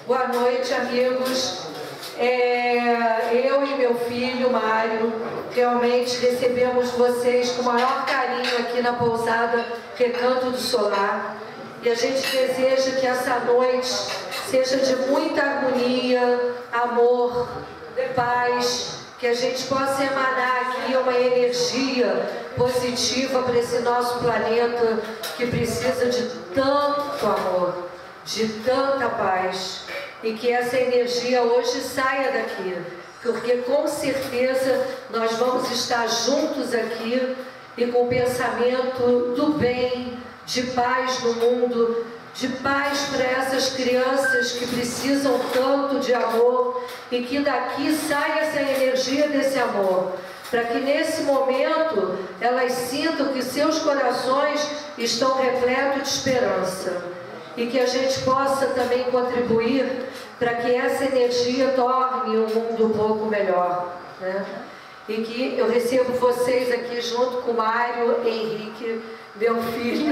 Boa noite, amigos. Eu e meu filho, Mário, realmente recebemos vocês com o maior carinho aqui na pousada Recanto do Solar. E a gente deseja que essa noite seja de muita harmonia, amor, paz, que a gente possa emanar aqui uma energia positiva para esse nosso planeta que precisa de tanto amor, de tanta paz. E que essa energia hoje saia daqui, porque com certeza nós vamos estar juntos aqui e com o pensamento do bem, de paz no mundo, de paz para essas crianças que precisam tanto de amor e que daqui saia essa energia desse amor, para que nesse momento elas sintam que seus corações estão repletos de esperança. E que a gente possa também contribuir para que essa energia torne o mundo um pouco melhor, né? E que eu recebo vocês aqui junto com o Mário Henrique, meu filho,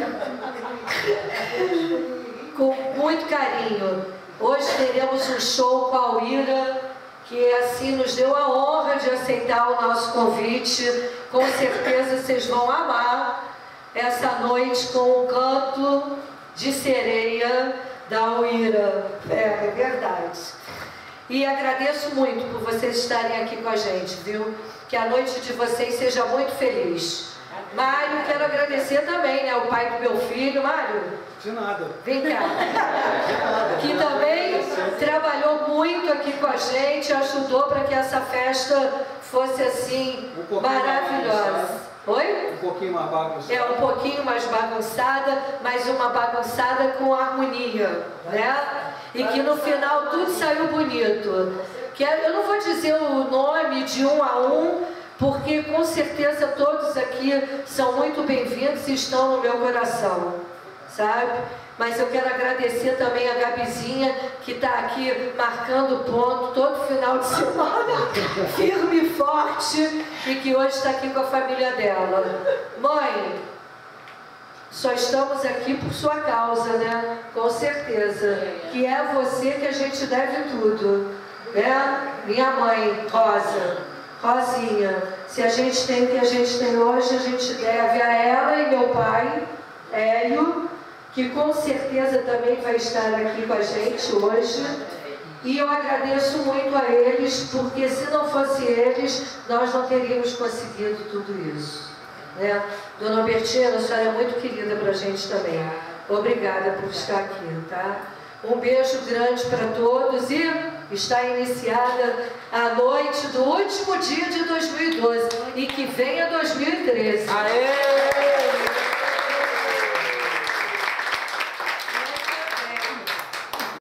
com muito carinho. Hoje teremos um show com a Uira, que assim nos deu a honra de aceitar o nosso convite. Com certeza vocês vão amar essa noite com o canto de sereia da Uira. É verdade. E agradeço muito por vocês estarem aqui com a gente, viu? Que a noite de vocês seja muito feliz. Mário, quero agradecer também, né? O pai do meu filho, Mário. De nada. Vem cá. Que também trabalhou muito aqui com a gente, ajudou para que essa festa fosse assim, maravilhosa. Oi? Um pouquinho mais bagunçada. É, um pouquinho mais bagunçada, mas uma bagunçada com harmonia, né? E que no final tudo saiu bonito. Que eu não vou dizer o nome de um a um, porque com certeza todos aqui são muito bem-vindos e estão no meu coração, sabe? Mas eu quero agradecer também a Gabizinha, que está aqui marcando ponto todo final de semana, firme e forte, e que hoje está aqui com a família dela. Mãe, só estamos aqui por sua causa, né? Com certeza. Que é você que a gente deve tudo, né? Minha mãe, Rosinha, se a gente tem o que a gente tem hoje, a gente deve a ela e meu pai, Hélio, que com certeza também vai estar aqui com a gente hoje. E eu agradeço muito a eles, porque se não fosse eles, nós não teríamos conseguido tudo isso, né? Dona Albertina, a senhora é muito querida para a gente também. Obrigada por estar aqui, tá? Um beijo grande para todos e está iniciada a noite do último dia de 2012 e que venha 2013. Aê!